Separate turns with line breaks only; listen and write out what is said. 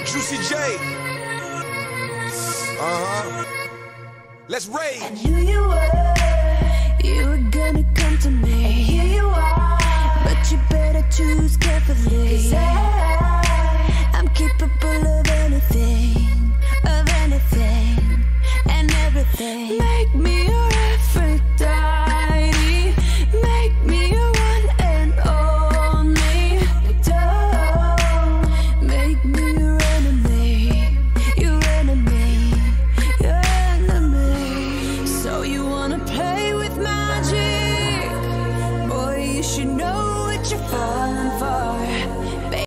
Juicy J. Let's rage.
I knew you were gonna come to me. And here you are, but you better choose carefully. 'Cause